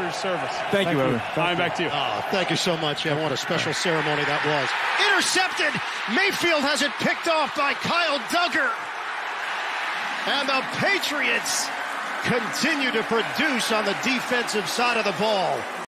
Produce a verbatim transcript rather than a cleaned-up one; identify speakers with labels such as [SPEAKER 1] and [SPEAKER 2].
[SPEAKER 1] for your service.
[SPEAKER 2] Thank, thank you, Evan.
[SPEAKER 1] I'm back to you.
[SPEAKER 3] Oh, thank you so much. Yeah, what a special ceremony that was. Intercepted. Mayfield has it picked off by Kyle Dugger. And the Patriots continue to produce on the defensive side of the ball.